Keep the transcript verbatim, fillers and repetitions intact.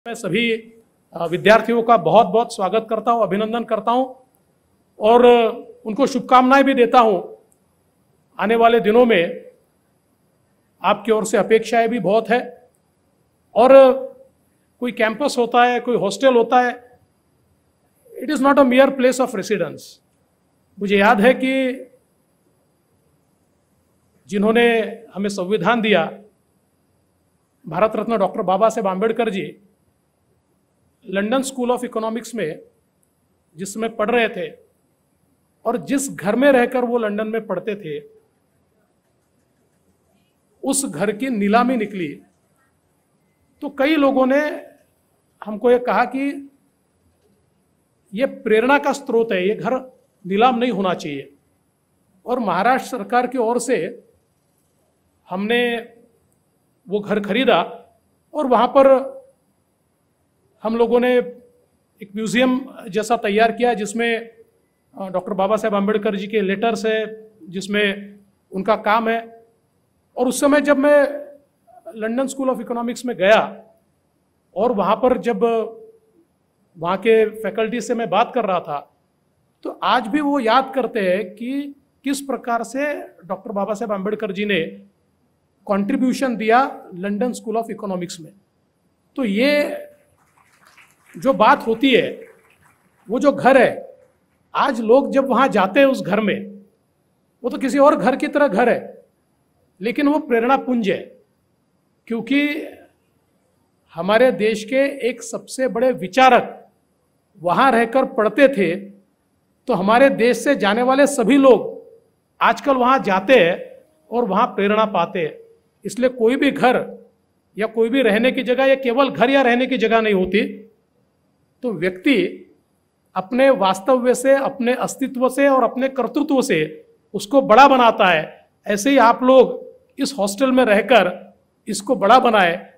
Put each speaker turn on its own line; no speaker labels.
मैं सभी विद्यार्थियों का बहुत बहुत स्वागत करता हूं, अभिनंदन करता हूं और उनको शुभकामनाएं भी देता हूं। आने वाले दिनों में आपकी ओर से अपेक्षाएं भी बहुत है और कोई कैंपस होता है, कोई हॉस्टल होता है, it is not a mere place of residence. मुझे याद है कि जिन्होंने हमें संविधान दिया, Bharat Ratna doctor Baba Saheb Ambedkar ji, London School of Economics में जिसमें पढ़ रहे थे और जिस घर में रहकर वो लंदन में पढ़ते थे, उस घर की नीलामी निकली तो कई लोगों ने हमको ये कहा कि ये प्रेरणा का स्रोत है, ये घर नीलाम नहीं होना चाहिए। और महाराष्ट्र सरकार की ओर से हमने वो घर खरीदा और वहाँ पर हम लोगों ने एक म्यूज़ियम जैसा तैयार किया जिसमें डॉक्टर बाबा साहेब आंबेडकर जी के लेटर्स है, जिसमें उनका काम है। और उस समय जब मैं लंदन स्कूल ऑफ इकोनॉमिक्स में गया और वहाँ पर जब वहाँ के फैकल्टी से मैं बात कर रहा था, तो आज भी वो याद करते हैं कि किस प्रकार से डॉक्टर बाबा साहेब आंबेडकर जी ने कंट्रीब्यूशन दिया लंदन स्कूल ऑफ इकोनॉमिक्स में। तो ये जो बात होती है, वो जो घर है, आज लोग जब वहाँ जाते हैं उस घर में, वो तो किसी और घर की तरह घर है, लेकिन वो प्रेरणा पुंज है, क्योंकि हमारे देश के एक सबसे बड़े विचारक वहाँ रहकर पढ़ते थे। तो हमारे देश से जाने वाले सभी लोग आजकल वहाँ जाते हैं और वहाँ प्रेरणा पाते हैं। इसलिए कोई भी घर या कोई भी रहने की जगह, या केवल घर या रहने की जगह नहीं होती, तो व्यक्ति अपने वास्तव्य से, अपने अस्तित्व से और अपने कर्तृत्व से उसको बड़ा बनाता है। ऐसे ही आप लोग इस हॉस्टल में रहकर इसको बड़ा बनाए।